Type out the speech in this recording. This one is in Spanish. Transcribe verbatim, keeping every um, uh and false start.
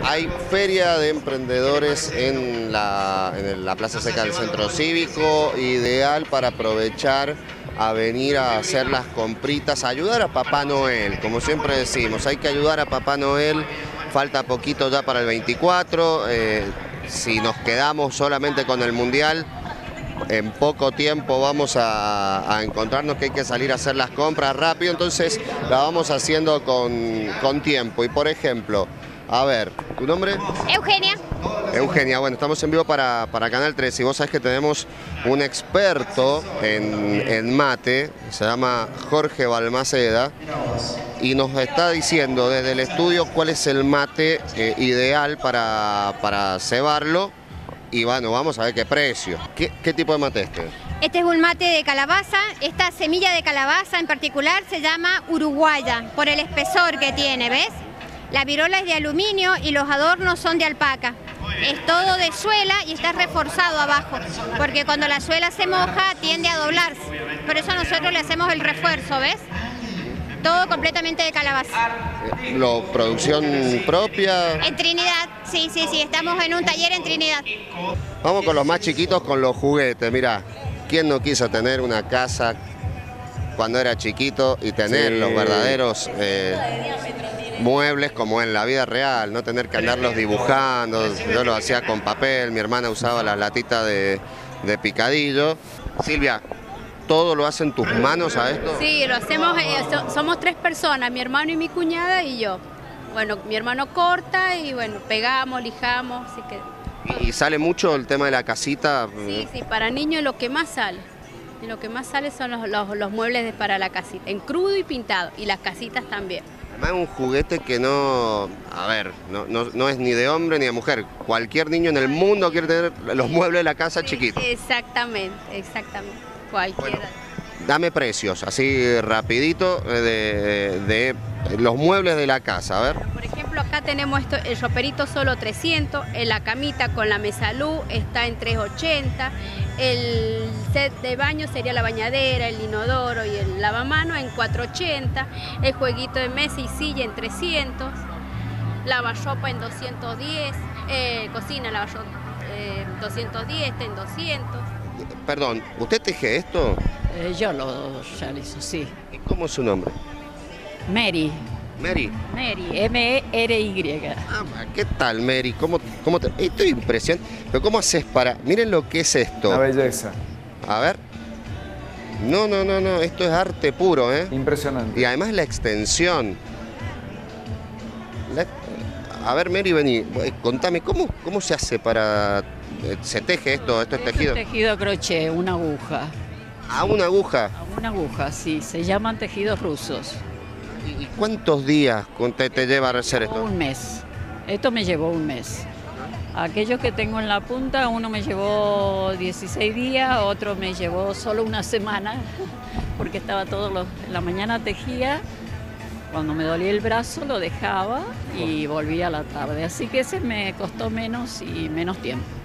Hay feria de emprendedores en la, en la Plaza Seca del Centro Cívico, ideal para aprovechar a venir a hacer las compritas, a ayudar a Papá Noel, como siempre decimos, hay que ayudar a Papá Noel, falta poquito ya para el veinticuatro, eh, si nos quedamos solamente con el Mundial, en poco tiempo vamos a, a encontrarnos que hay que salir a hacer las compras rápido, entonces la vamos haciendo con, con tiempo. Y por ejemplo, a ver, ¿tu nombre? Eugenia. Eugenia, bueno, estamos en vivo para, para Canal tres y vos sabés que tenemos un experto en, en mate, se llama Jorge Balmaceda, y nos está diciendo desde el estudio cuál es el mate eh, ideal para, para cebarlo. Y bueno, vamos a ver qué precio. ¿Qué, qué tipo de mate es este? Este es un mate de calabaza. Esta semilla de calabaza en particular se llama uruguaya, por el espesor que tiene, ¿ves? La virola es de aluminio y los adornos son de alpaca. Es todo de suela y está reforzado abajo, porque cuando la suela se moja tiende a doblarse. Por eso nosotros le hacemos el refuerzo, ¿ves? Todo completamente de calabaza. ¿Lo producción propia? En Trinidad, sí, sí, sí, estamos en un taller en Trinidad. Vamos con los más chiquitos, con los juguetes. Mirá, ¿quién no quiso tener una casa cuando era chiquito y tener sí. los verdaderos eh, muebles como en la vida real? No tener que andarlos dibujando. Yo lo hacía con papel, mi hermana usaba las latitas de, de picadillo. Silvia, ¿todo lo hacen tus manos a esto? Sí, lo hacemos, eh, so, somos tres personas, mi hermano y mi cuñada y yo. Bueno, mi hermano corta y bueno, pegamos, lijamos, así que... ¿Y, y sale mucho el tema de la casita? Sí, sí, para niños lo que más sale. Y lo que más sale son los, los, los muebles de, para la casita, en crudo y pintado, y las casitas también. Además un juguete que no, a ver, no, no, no es ni de hombre ni de mujer. Cualquier niño en el mundo quiere tener los muebles de la casa chiquitos. Exactamente, exactamente. Cualquiera. Bueno, dame precios, así rapidito, de, de los muebles de la casa, a ver. Por ejemplo, acá tenemos esto, el roperito solo trescientos, en la camita con la mesa luz está en trescientos ochenta, el set de baño sería la bañadera, el inodoro y el lavamano en cuatrocientos ochenta, el jueguito de mesa y silla en trescientos, lavarropa en doscientos diez, eh, cocina lavarropa eh, doscientos diez, está en doscientos. Perdón, ¿usted teje esto? Eh, yo lo realizo, sí. ¿Y cómo es su nombre? Mary. Mary. Mary, M E R Y. Ah, ¿qué tal, Mary? ¿Cómo, cómo te... Estoy impresionado. Pero ¿cómo haces para...? Miren lo que es esto. Una belleza. A ver. No, no, no, no. Esto es arte puro, ¿eh? Impresionante. Y además la extensión. La... A ver, Mary, vení. Contame, ¿cómo, cómo se hace para... ¿Se teje esto? ¿Esto es tejido? Es tejido a crochet, una aguja. ¿A una aguja? A una aguja, sí. Se llaman tejidos rusos. ¿Y cuántos días te, te lleva a hacer esto? Un mes. Esto me llevó un mes. Aquellos que tengo en la punta, uno me llevó dieciséis días, otro me llevó solo una semana, porque estaba todo los... En la mañana tejía, cuando me dolía el brazo lo dejaba y volvía a la tarde. Así que ese me costó menos y menos tiempo.